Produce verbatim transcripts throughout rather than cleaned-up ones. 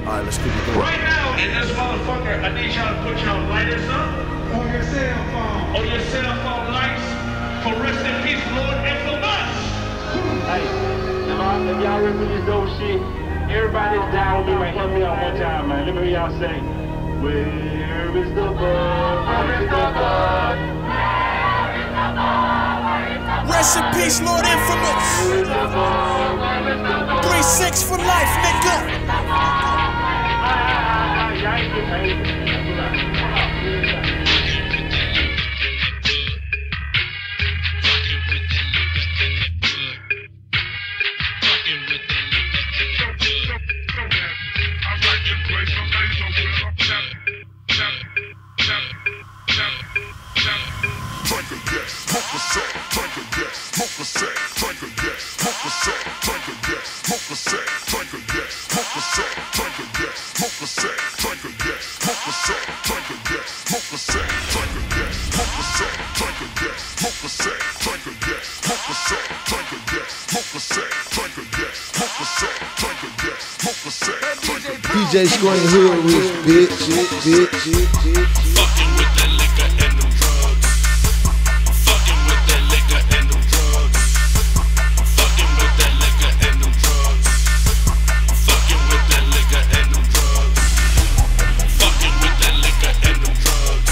Alright, let's keep it going. Right now, in this motherfucker, I need y'all to put y'all lighters up. On your cell phone. On your cell phone lights. For rest in peace, Lord Infamous. Hey, if y'all remember this dope shit, everybody's down with me right here. Me on one time, man. Let me hear y'all say, where is the bug? Where is the bug? Rest in peace, Lord Infamous. three six for life, nigga. D J Screen Hood Rich, bitch, bitch, bitch, bitch. Fucking with that liquor and them drugs. Fucking with that liquor and them drugs. Fucking with that liquor and them drugs. Fucking with that liquor and them drugs. Fucking with that liquor and them drugs.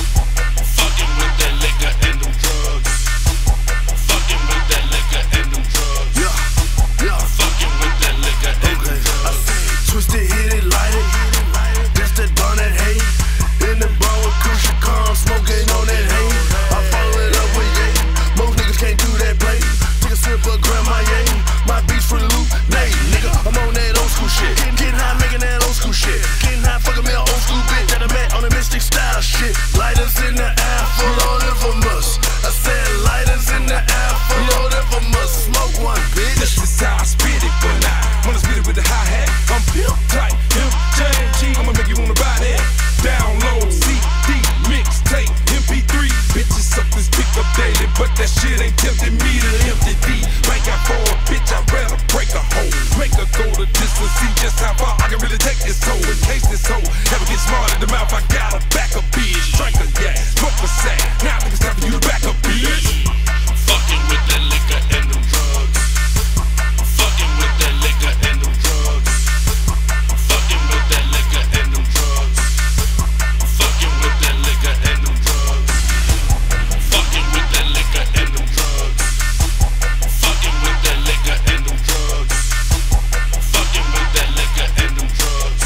Fucking with that liquor and them drugs. Fucking with that liquor and them drugs. Yeah, yeah. Fucking with that liquor and them drugs. Twist it, hit it, light it. That's the dawn that hate. In the bar with crucial cars, smoking on that hate. I follow it up with yay. Most niggas can't do that play. Take a sip of grandma yay. My beats for the loop, nay, nigga. I'm on that old school shit. Getting, getting high, making that old school shit. Getting high, fucking me an old school bitch that I met on the Mystic style shit. Lighters in the air, full Lord Infamous. I said lighters in the air, full Lord Infamous. Smoke one, bitch. This is how I spit it, but I wanna spit it with the hi-hat. I'm pimp tight, pimp J and G. I'ma make you wanna buy that. Download C D, mixtape, M P three. Bitches something's picked up daily, but that shit ain't tempting me to empty D. Bank out for a bitch, I'd rather break a hole. Make her go the distance, see just how far I can really take this hoe. In case this hoe ever get smart in the mouth, I got a back a bitch. Drink a yak, smoke a sack. Now I think it's time for you to back a bitch. Fucking with that liquor and them drugs. Fucking with that liquor and them drugs. Fucking with that liquor and them drugs. Fucking with that liquor and them drugs. Fucking with that liquor and them drugs. Fucking with that liquor and them drugs. Fucking with that liquor and them drugs.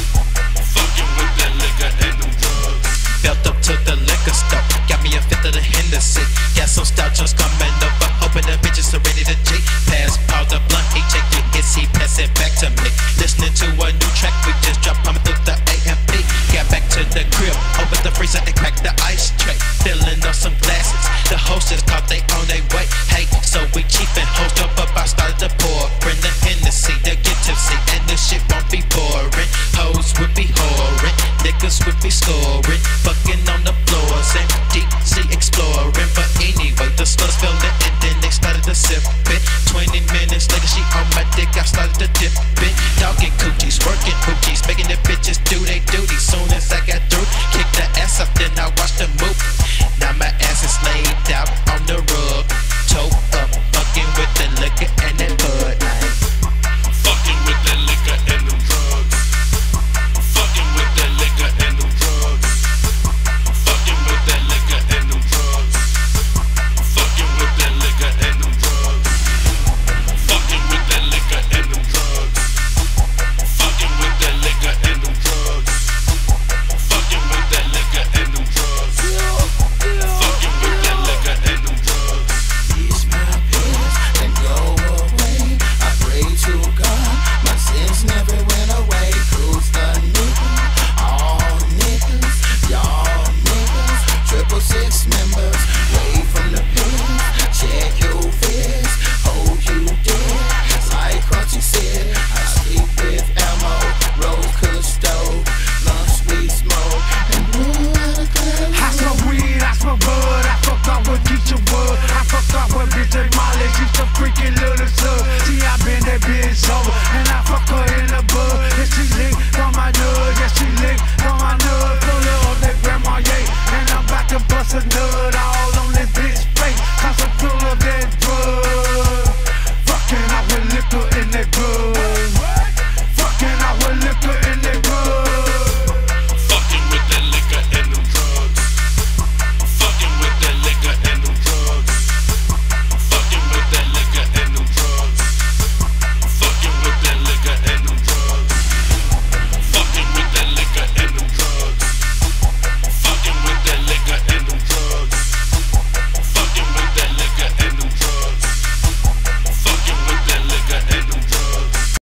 Fucking with that liquor and them drugs. Built up to the liquor store, got me a fifth of the Hennessy. Got some stout just coming over, hoping the bitches are ready to G. Pass, pause the blunt, he check it, hits, he pass it back to me. Listening to a new track, we just dropped pumping through the A M P. Got back to the crib, opened the freezer and cracked the ice tray. Filling up some glasses, the hostess caught they on their way. Hey, so we chiefin' host up, up, I started to pour. Bring the Hennessy, they get tipsy, and this shit won't be boring. Hoes would be whoring, niggas would be scoring, fucking on the floors, and D